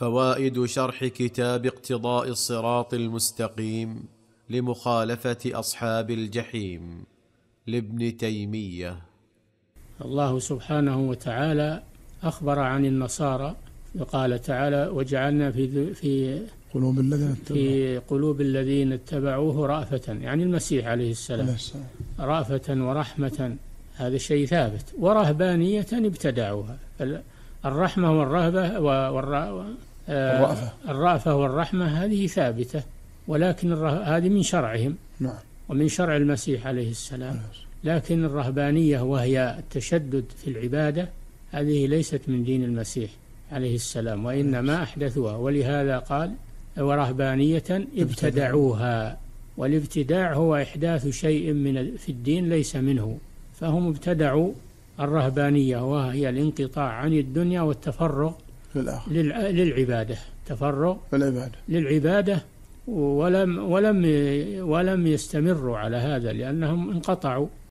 فوائد شرح كتاب اقتضاء الصراط المستقيم لمخالفة أصحاب الجحيم لابن تيمية. الله سبحانه وتعالى أخبر عن النصارى وقال تعالى: وجعلنا في قلوب الذين اتبعوه رأفة، يعني المسيح عليه السلام، رأفة ورحمة، هذا شيء ثابت. ورهبانية ابتدعوها. الرحمة والرهبة الرأفة والرحمة هذه ثابتة، ولكن هذه من شرعهم ومن شرع المسيح عليه السلام. لكن الرهبانية وهي التشدد في العبادة هذه ليست من دين المسيح عليه السلام، وإنما أحدثوها. ولهذا قال: ورهبانية ابتدعوها. والابتداع هو إحداث شيء في الدين ليس منه، فهم ابتدعوا الرهبانية، وهي الانقطاع عن الدنيا والتفرغ للعبادة، تفرغ للعبادة، ولم يستمروا على هذا لأنهم انقطعوا